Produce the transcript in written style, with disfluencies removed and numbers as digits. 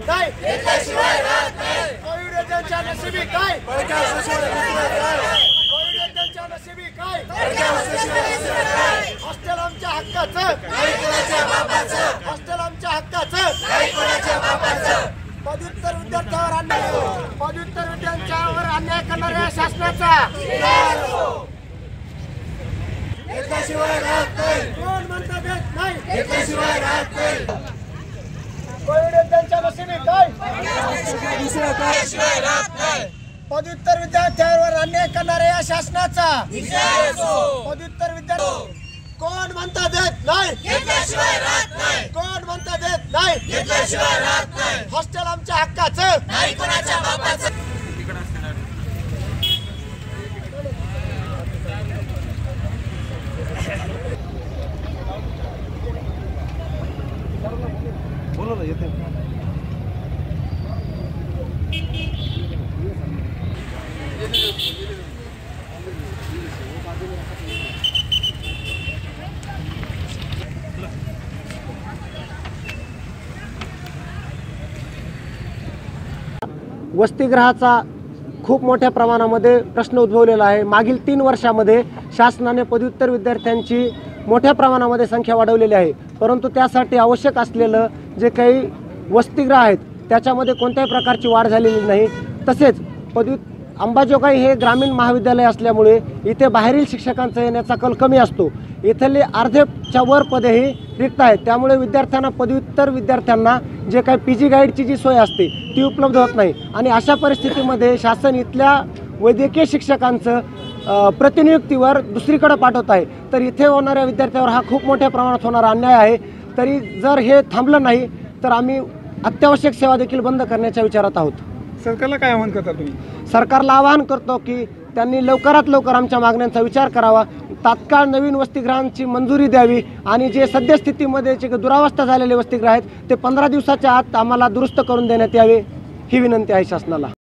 नाही कोविड एजंटच्या नशिबी काय कोविड एजंटच्या नशिबी काय हॉस्टेल आमच्या हक्काचं हॉस्टेल आमच्या हक्काचं पदव्युत्तर विद्यार्थ्यांवर अन्याय करणाऱ्या शासनाचा कोण म्हणता देत नाही कोविड एजंटच्या नशिबी काय पदव्युत्तर विद्यार्थ्यांवर अन्याय करणाऱ्या या शासनाचा पदव्युत्तर विद्यार्थी कोण म्हणता देत नाही कोण म्हणता देत नाही हॉस्टेल आमच्या हक्काचं बोला ना येते वसतिगृहाचा खूप मोठ्या प्रमाणामध्ये प्रश्न उद्भवलेला आहे। मागील 3 वर्षामध्ये शासनाने पदव्युत्तर विद्यार्थ्यांची मोठ्या प्रमाणामध्ये संख्या वाढवलेली आहे, परंतु त्यासाठी आवश्यक असलेलं जे काही वसतिगृह आहेत त्याच्यामध्ये कोणत्याही प्रकारची वाढ झालेली नाही। तसेच अंबाजोगाई हे ग्रामीण महाविद्यालय असल्यामुळे इथे बाहेरील शिक्षकांचा येण्याचा कल कमी असतो। इथले अर्ध्याच्या वर पदेही रिक्त आहेत, त्यामुळे विद्यार्थ्यांना पदव्युत्तर विद्यार्थ्यांना जे काही PG गाईडची जी सोय असते ती उपलब्ध होत नाही आणि अशा परिस्थितीमध्ये शासन इथल्या वैद्यकीय शिक्षकांचं प्रतिनियुक्तीवर दुसरीकडे पाठवत आहे। तर इथे होणाऱ्या विद्यार्थ्यांवर हा खूप मोठ्या प्रमाणात होणारा अन्याय आहे। तरी जर हे थांबलं नाही तर आम्ही अत्यावश्यक सेवा देखील बंद करण्याच्या विचारात आहोत। सरकारला काय आवाहन करता तुम्ही? सरकारला आवाहन करतो की त्यांनी लवकरात लवकर आमच्या मागण्यांचा विचार करावा, तात्काळ नवीन वसतिगृहांची मंजुरी द्यावी आणि जे सद्यस्थितीमध्ये जे दुरावस्था झालेले वसतिगृह आहेत ते 15 दिवसाच्या आत आम्हाला दुरुस्त करून देण्यात यावे ही विनंती आहे शासनाला।